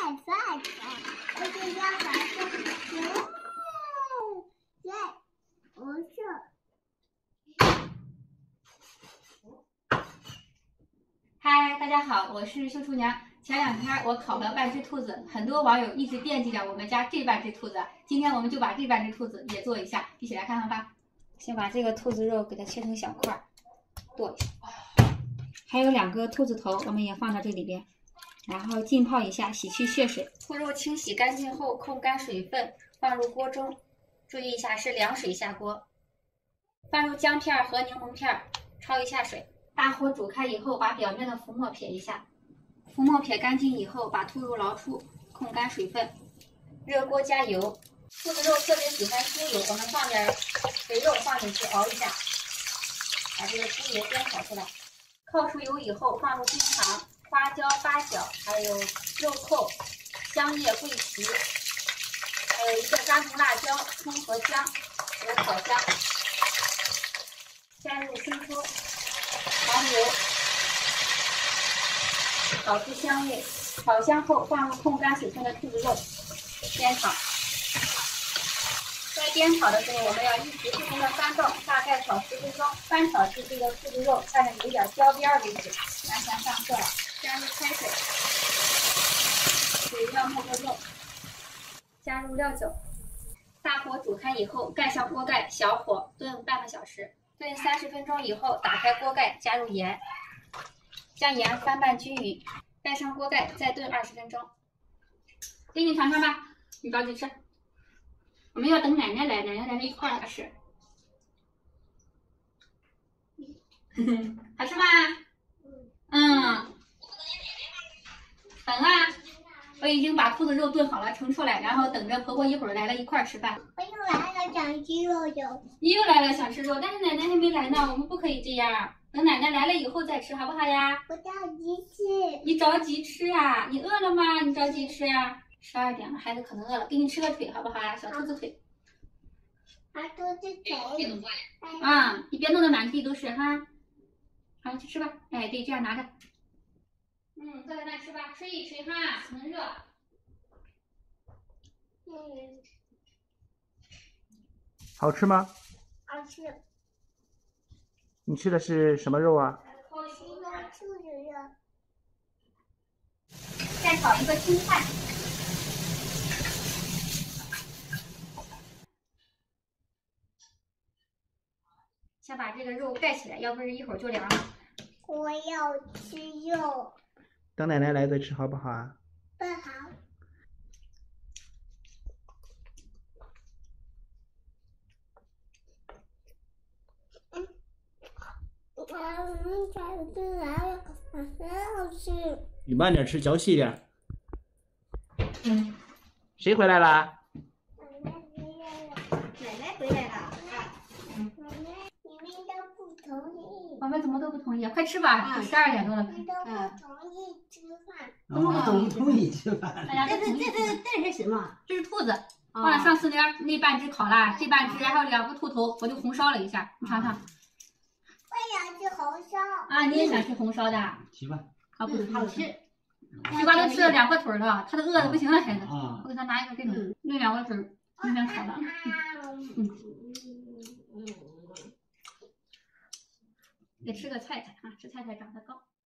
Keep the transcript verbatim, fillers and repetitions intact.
饭菜，我是要把这哦，对，不是。 嗨，大家好，我是秀厨娘。前两天我烤了半只兔子，很多网友一直惦记着我们家这半只兔子，今天我们就把这半只兔子也做一下，一起来看看吧。先把这个兔子肉给它切成小块，剁一下。还有两个兔子头，我们也放到这里边，然后浸泡一下，洗去血水。兔肉清洗干净后，控干水分，放入锅中，注意一下是凉水下锅。放入姜片和柠檬片，焯一下水。大火煮开以后，把表面的浮沫撇一下。浮沫撇干净以后，把兔肉捞出，控干水分。热锅加油，兔子肉特别喜欢猪油，我们放点肥肉放进去熬一下，把这个猪油煸炒出来。靠出油以后，放入冰糖、花椒、八角，还有肉蔻、香叶、桂皮，还有一个干红辣椒、葱和姜和烤香。加入生抽、黄油，炒出香味。炒香后，放入控干水分的兔子肉，煸炒。在煸炒的时候，我们要一直不停的翻动，大概炒十分钟，翻炒至这个兔子肉看着有点焦边为止，完全上色了。加入开水，水要没个肉。加入料酒，大火煮开以后，盖上锅盖，小火炖半个小时。炖三十分钟以后，打开锅盖，加入盐，将盐翻拌均匀，盖上锅盖，再炖二十分钟。给你尝尝吧，你着急吃。我们要等奶奶来，奶奶来了一块儿吃。好吃吗？嗯。等啊，我已经把兔子肉炖好了，盛出来，然后等着婆婆一会儿来了一块儿吃饭。 我又来了，想吃肉肉。 你又来了，想吃肉，但是奶奶还没来呢，我们不可以这样。等奶奶来了以后再吃，好不好呀？ 我着急吃。 你着急吃啊？你饿了吗？你着急吃呀？十二点了，孩子可能饿了，给你吃个腿好不好呀？小兔子腿。 啊，兔子腿。 啊，你别弄得满地都是哈。好，去吃吧。哎，对，这样拿着。嗯，坐在那吃吧，吹一吹哈，能热。 嗯。 好吃吗？ 好吃。 你吃的是什么肉啊？ 是用兔子肉。 再炒一个青菜。先把这个肉盖起来，要不然一会儿就凉了。 我要吃肉。 等奶奶来再吃好不好啊？ 不好。嗯。嗯，才进来了，很好吃。 你慢点吃，嚼细点。嗯。谁回来啦？ 奶奶回来了。 奶奶回来了。 嗯。奶奶，你们都不同意。 我们怎么都不同意？快吃吧，都十二点多了。 你们都不同意吃饭。 怎么都不同意吃饭？ 大家都同意。 这这这是什么？ 这是兔子，忘了上次那那半只烤了，这半只还有两个兔头，我就红烧了一下，你尝尝。 我想吃红烧。 啊，你也想吃红烧的？ 吃吧。 好不好吃。 西瓜都吃了两个腿了，他都饿的不行了，孩子。 啊。 我给他拿一个这种，那两个腿明天烤的。嗯。得吃个菜菜啊，吃菜菜长得高。